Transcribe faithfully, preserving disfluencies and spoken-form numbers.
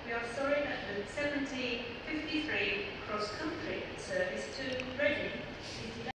We are sorry that the seventeen fifty-three cross-country service to Reading